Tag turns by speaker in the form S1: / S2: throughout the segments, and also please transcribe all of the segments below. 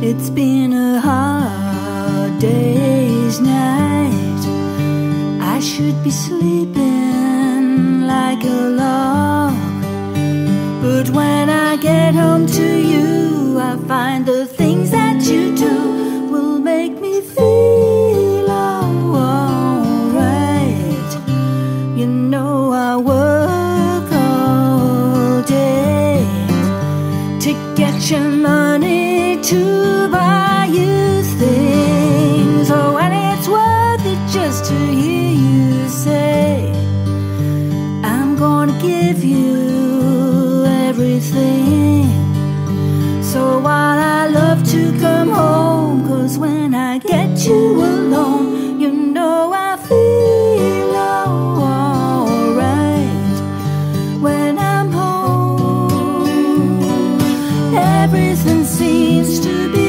S1: It's been a hard day's night. I should be sleeping like a log, but when I get home to you, I find the things that you do will make me feel alright. You know I work all day to get your money to buy you things. Oh, and it's worth it just to hear you say, I'm gonna give you everything. So while I love to come home, 'cause when I get you alone, you know I feel alright. When I'm home, everything seems to be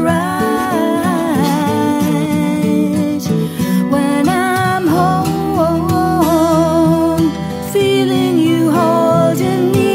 S1: alright. When I'm home, feeling you holding me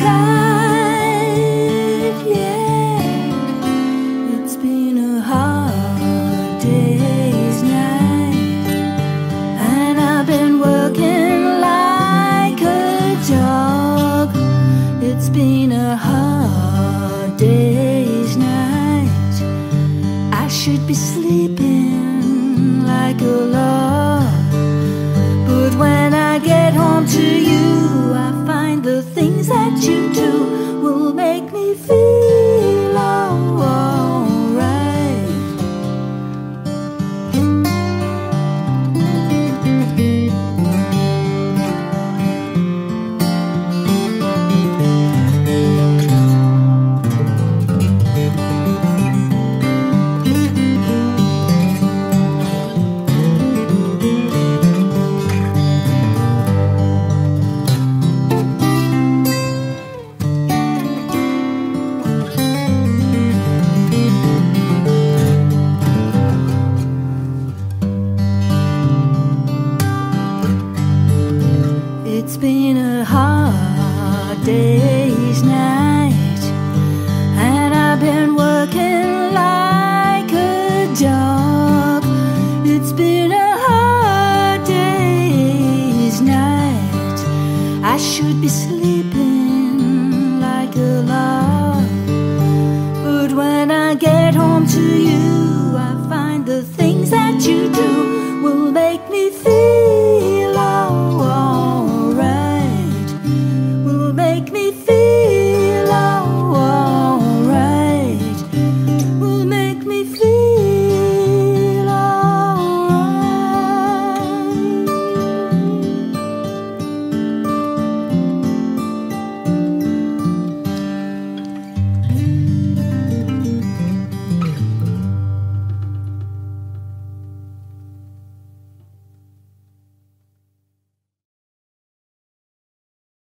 S1: tight, yeah. It's been a hard day's night, and I've been working like a dog. It's been a hard day's night. I should be sleeping like a log, but when I get home to you, I find the things that you do will make me feel alright. It's been a hard day's night, and I've been working like a dog. It's been a hard day's night. I should be sleeping like a log, but when I get home to you, I find the things